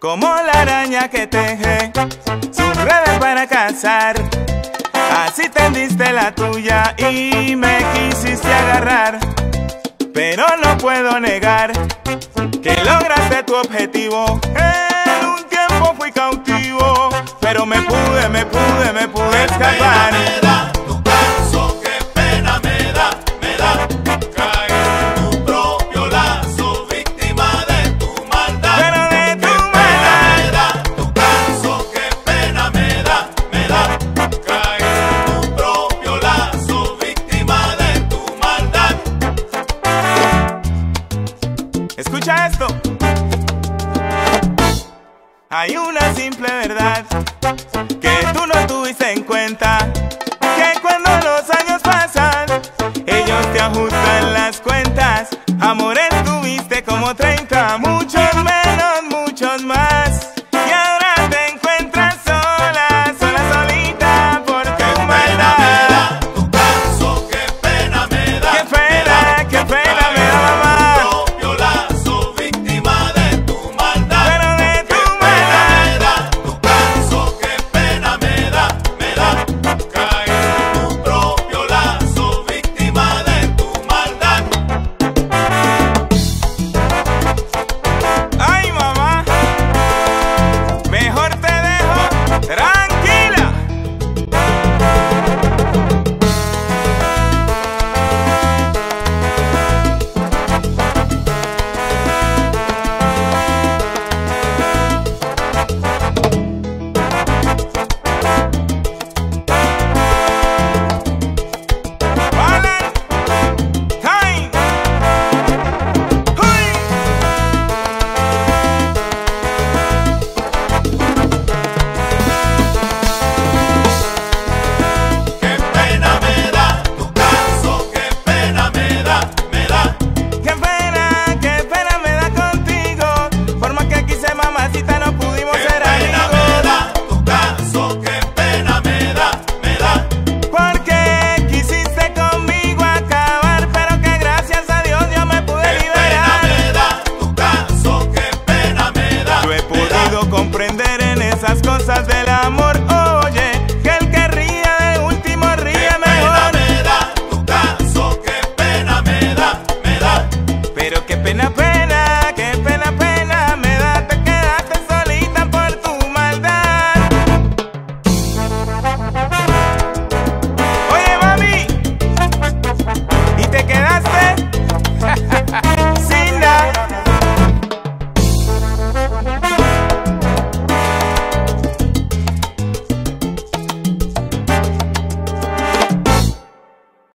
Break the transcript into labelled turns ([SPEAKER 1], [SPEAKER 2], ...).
[SPEAKER 1] como la araña que teje sus redes para cazar. Así tendiste la tuya y me quisiste agarrar, pero no puedo negar que lograste tu objetivo. En un tiempo fui cautivo, pero me pude escapar.
[SPEAKER 2] Me da tu caso, qué pena me da caer en tu propio lazo, víctima de tu maldad.
[SPEAKER 1] Pero de tu maldad.
[SPEAKER 2] Me da tu caso, qué pena me da caer en tu propio lazo, víctima de tu maldad.
[SPEAKER 1] Escucha esto. Hay una simple